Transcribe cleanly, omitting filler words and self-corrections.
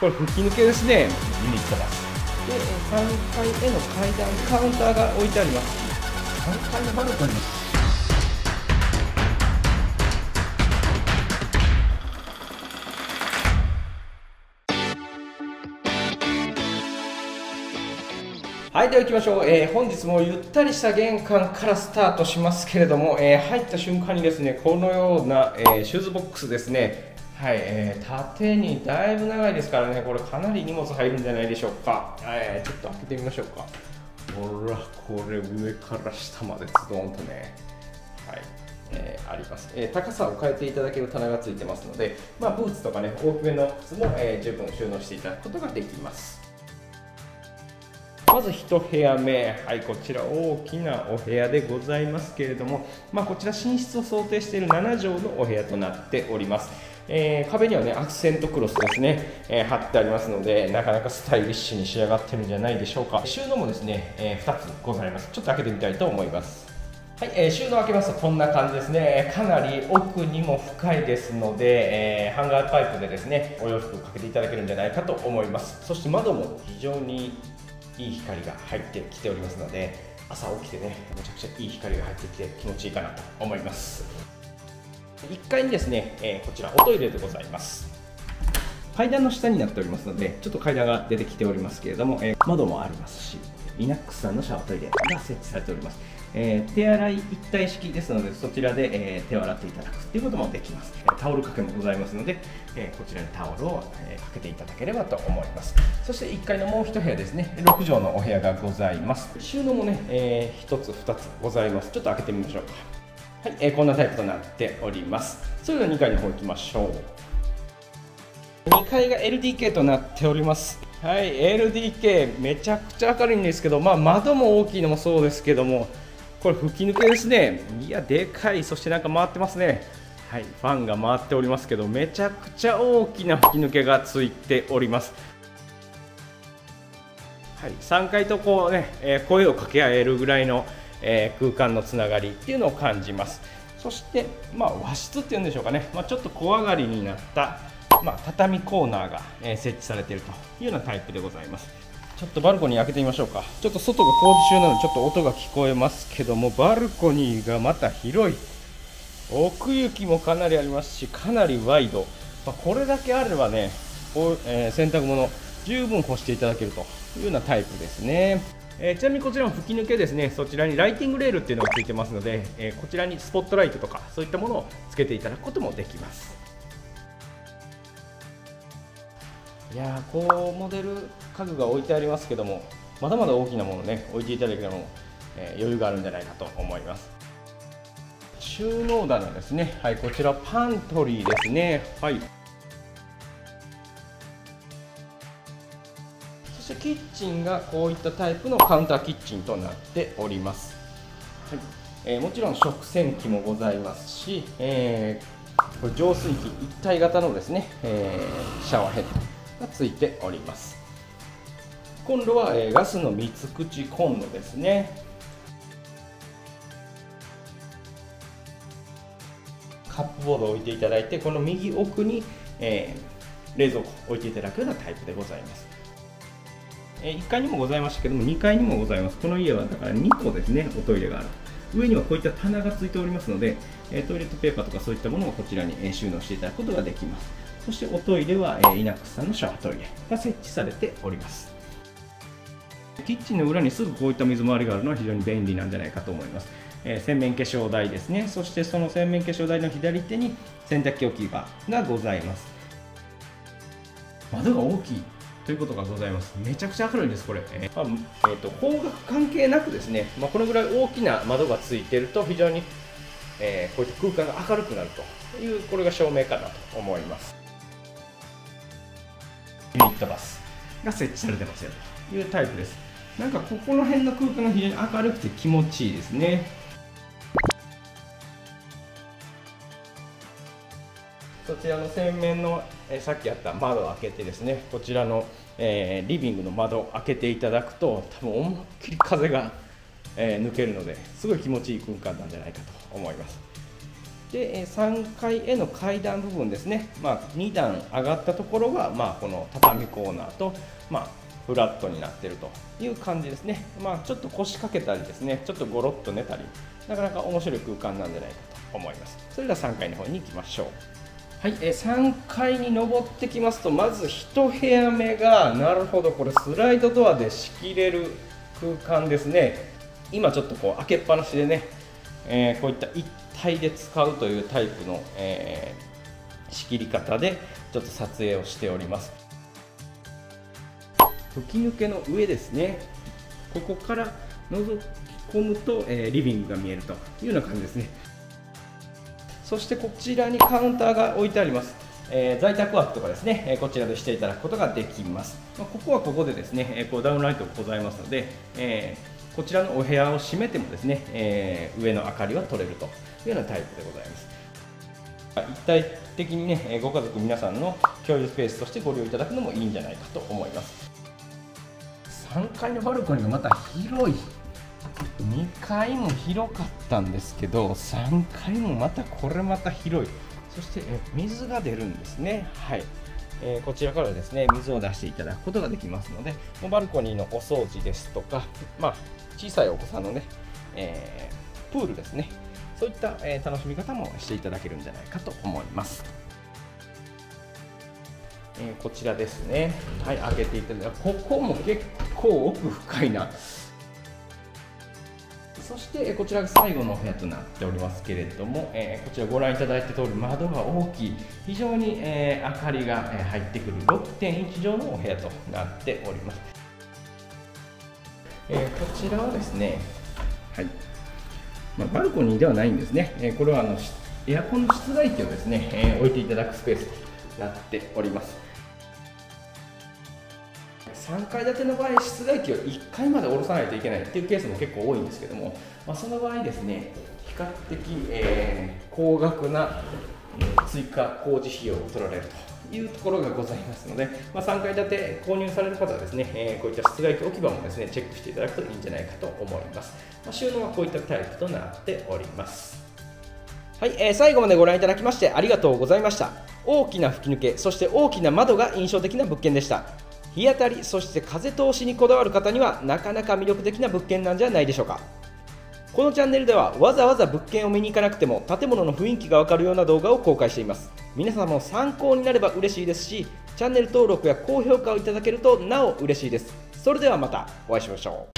これ吹き抜けですね。ユニットバスで3階への階段、カウンターが置いてあります。3階のバルコニー、はい、では行きましょう。本日もゆったりした玄関からスタートしますけれども、入った瞬間にですね、このような、シューズボックスですね。はい、縦にだいぶ長いですからね、これかなり荷物入るんじゃないでしょうか。ちょっと開けてみましょうか。ほら、これ上から下までズドンとね、はい、あります。高さを変えていただける棚がついてますので、ブーツとかね、大きめの靴も、十分収納していただくことができます。まず1部屋目、はい、こちら大きなお部屋でございますけれども、こちら寝室を想定している7畳のお部屋となっております。壁にはねアクセントクロスですね、貼ってありますので、なかなかスタイリッシュに仕上がってるんじゃないでしょうか。収納もですね、2つございます。ちょっと開けてみたいと思います。はい、収納開けますとこんな感じですね。かなり奥にも深いですので、ハンガーパイプでですねお洋服かけていただけるんじゃないかと思います。そして窓も非常にいい光が入ってきておりますので、朝起きてねめちゃくちゃいい光が入ってきて気持ちいいかなと思います。1階にですね、こちらおトイレでございます。階段の下になっておりますので、ちょっと階段が出てきておりますけれども、窓もありますし、イナックスさんのシャワートイレが設置されております。手洗い一体式ですので、そちらで、手を洗っていただくということもできます。タオル掛けもございますので、こちらにタオルを、かけていただければと思います。そして1階のもう1部屋ですね、6畳のお部屋がございます。収納もね、1つ2つございます。ちょっと開けてみましょうか。はい、こんなタイプとなっております。それでは2階の方行きましょう。2階が LDK となっております。はい、LDK めちゃくちゃ明るいんですけど、窓も大きいのもそうですけども、これ吹き抜けですね。いやでかい。そしてなんか回ってますね。はい、ファンが回っておりますけど、めちゃくちゃ大きな吹き抜けがついております。はい、3階とこうね、声を掛け合えるぐらいの空間のつながりっていうのを感じます。そして、和室っていうんでしょうかね、ちょっと小上がりになった、畳コーナーが設置されているというようなタイプでございます。ちょっとバルコニー開けてみましょうか。ちょっと外が工事中なのでちょっと音が聞こえますけども、バルコニーがまた広い、奥行きもかなりありますし、かなりワイド、これだけあればね、洗濯物十分干していただけるというようなタイプですね。ちなみにこちらも吹き抜けですね、そちらにライティングレールっていうのがついてますので、こちらにスポットライトとかそういったものをつけていただくこともできます。いやー、こうモデル家具が置いてありますけども、まだまだ大きなものね置いていただければ余裕があるんじゃないかと思います。収納棚ですね。はい、こちらパントリーですね。はい、そしてキッチンがこういったタイプのカウンターキッチンとなっております。はい、もちろん食洗機もございますし、これ浄水器一体型のですね、シャワーヘッドがついております。今度は、ガスの3つ口コンロですね。カップボードを置いていただいて、この右奥に、冷蔵庫を置いていただくようなタイプでございます。1階にもございましたけども、2階にもございます。この家はだから2個ですね、おトイレがある。上にはこういった棚がついておりますので、トイレットペーパーとかそういったものをこちらに収納していただくことができます。そしておトイレはイナックスさんのシャワートイレが設置されております。キッチンの裏にすぐこういった水回りがあるのは非常に便利なんじゃないかと思います。洗面化粧台ですね。そしてその洗面化粧台の左手に洗濯機置き場がございます。窓が大きいということがございます。めちゃくちゃ明るいんです、これ。方角関係なくですね、このぐらい大きな窓がついていると非常に、こういった空間が明るくなるという、これが証明かなと思います。ユニットバスが設置されてますよというタイプです。なんかここの辺の空間が非常に明るくて気持ちいいですね。そちらの洗面の、さっきあった窓を開けてですね、こちらの、リビングの窓を開けていただくと、多分思いっきり風が、抜けるので、すごい気持ちいい空間なんじゃないかと思います。 で3階への階段部分ですね、2段上がったところは、この畳コーナーと、フラットになっているという感じですね。ちょっと腰掛けたりですね、ちょっとゴロッと寝たり、なかなか面白い空間なんじゃないかと思います。それでは3階の方に行きましょう。はい、3階に上ってきますと、まず1部屋目が、なるほど、これスライドドアで仕切れる空間ですね。今ちょっとこう開けっぱなしでね、こういった一体で使うというタイプの、仕切り方でちょっと撮影をしております。吹き抜けの上ですね、ここから覗き込むと、リビングが見えるというような感じですね。そしてこちらにカウンターが置いてあります。在宅ワークとかですね、こちらでしていただくことができます。ここはここでですね、こうダウンライトがございますので、こちらのお部屋を閉めてもですね、上の明かりは取れるというようなタイプでございます。一体的にね、ご家族皆さんの共有スペースとしてご利用いただくのもいいんじゃないかと思います。3階のバルコニーがまた広い。2階も広かったんですけど、3階もこれまた広い。そして水が出るんですね。はい。こちらからですね、水を出していただくことができますので、バルコニーのお掃除ですとか、小さいお子さんのね、プールですね、そういった楽しみ方もしていただけるんじゃないかと思います。こちらですね、はい、開けていただく、ここも結構奥深いな。そしてこちらが最後のお部屋となっておりますけれども、こちらご覧いただいた通り窓が大きい、非常に明かりが入ってくる 6.1 畳のお部屋となっております。こちらはですね、はい、バルコニーではないんですね。これはエアコンの室外機をですね、置いていただくスペースとなっております。3階建ての場合、室外機を1階まで下ろさないといけないっていうケースも結構多いんですけども、その場合ですね、比較的、高額な追加工事費用を取られるというところがございますので、3階建て購入される方はですね、こういった室外機置き場もですね、チェックしていただくといいんじゃないかと思います。収納はこういったタイプとなっております。はい、最後までご覧いただきましてありがとうございました。大きな吹き抜け、そして大きな窓が印象的な物件でした。日当たり、そして風通しにこだわる方にはなかなか魅力的な物件なんじゃないでしょうか。このチャンネルではわざわざ物件を見に行かなくても建物の雰囲気がわかるような動画を公開しています。皆様の参考になれば嬉しいですし、チャンネル登録や高評価をいただけるとなお嬉しいです。それではまたお会いしましょう。